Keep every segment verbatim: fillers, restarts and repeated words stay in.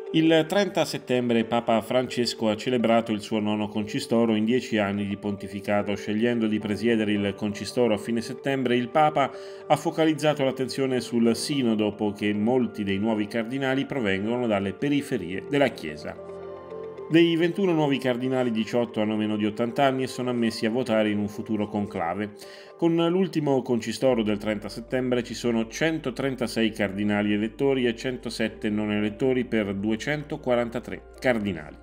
Il trenta settembre Papa Francesco ha celebrato il suo nono concistoro in dieci anni di pontificato. Scegliendo di presiedere il concistoro a fine settembre, il Papa ha focalizzato l'attenzione sul Sinodo, poiché molti dei nuovi cardinali provengono dalle periferie della Chiesa. Dei ventuno nuovi cardinali, diciotto hanno meno di ottanta anni e sono ammessi a votare in un futuro conclave. Con l'ultimo concistoro del trenta settembre ci sono centotrentasei cardinali elettori e centosette non elettori per duecentoquarantatré cardinali.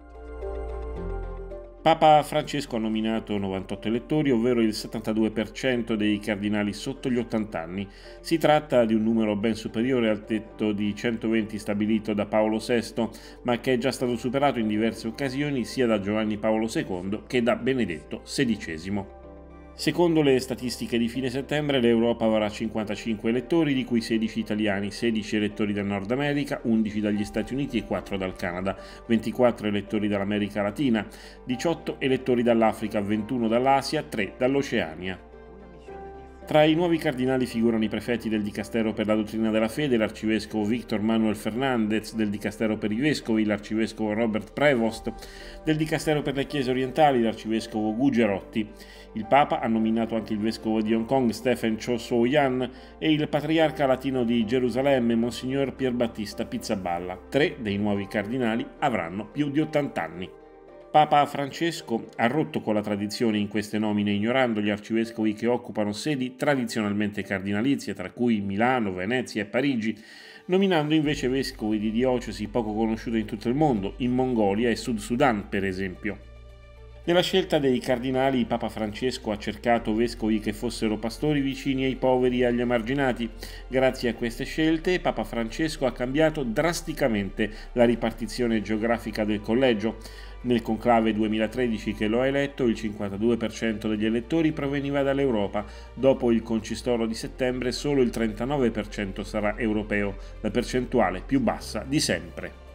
Papa Francesco ha nominato novantotto elettori, ovvero il settantadue per cento dei cardinali sotto gli ottanta anni. Si tratta di un numero ben superiore al tetto di centoventi stabilito da Paolo sesto, ma che è già stato superato in diverse occasioni sia da Giovanni Paolo secondo che da Benedetto sedicesimo. Secondo le statistiche di fine settembre, l'Europa avrà cinquantacinque elettori, di cui sedici italiani, sedici elettori dal Nord America, undici dagli Stati Uniti e quattro dal Canada, ventiquattro elettori dall'America Latina, diciotto elettori dall'Africa, ventuno dall'Asia, tre dall'Oceania. Tra i nuovi cardinali figurano i prefetti del Dicastero per la dottrina della fede, l'arcivescovo Victor Manuel Fernandez, del Dicastero per i vescovi, l'arcivescovo Robert Prevost, del Dicastero per le chiese orientali, l'arcivescovo Gugerotti. Il Papa ha nominato anche il vescovo di Hong Kong Stephen Cho So-Yan e il patriarca latino di Gerusalemme Monsignor Pierbattista Pizzaballa. Tre dei nuovi cardinali avranno più di ottanta anni. Papa Francesco ha rotto con la tradizione in queste nomine, ignorando gli arcivescovi che occupano sedi tradizionalmente cardinalizie, tra cui Milano, Venezia e Parigi, nominando invece vescovi di diocesi poco conosciute in tutto il mondo, in Mongolia e Sud Sudan per esempio. Nella scelta dei cardinali, Papa Francesco ha cercato vescovi che fossero pastori vicini ai poveri e agli emarginati. Grazie a queste scelte, Papa Francesco ha cambiato drasticamente la ripartizione geografica del collegio. Nel conclave duemilatredici che lo ha eletto, il cinquantadue per cento degli elettori proveniva dall'Europa. Dopo il concistoro di settembre, solo il trentanove per cento sarà europeo, la percentuale più bassa di sempre.